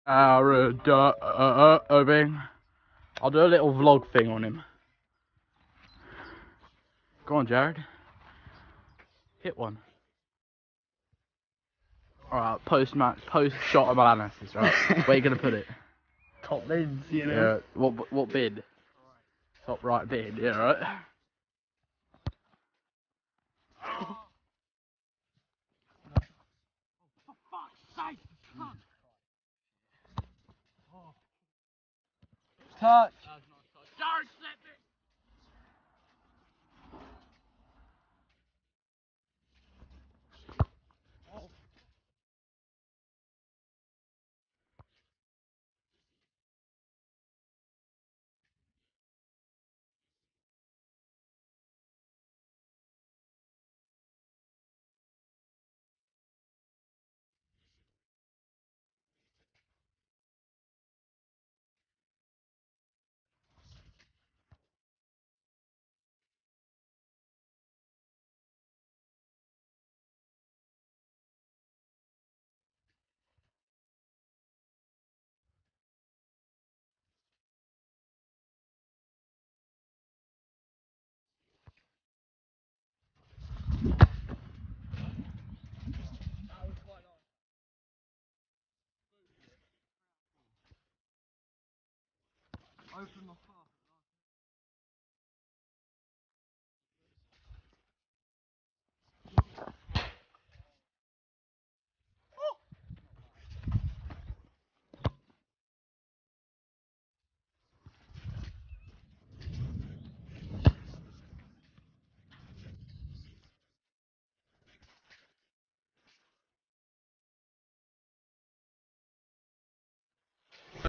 Irving. I'll do a little vlog thing on him. Go on, Jared. Hit one. Alright, post-match, post-shot of analysis, right? Where are you going to put it? Top bins, you know. Yeah, what bid? Top right bid, yeah, right? Touch. Jared, slip it! Open the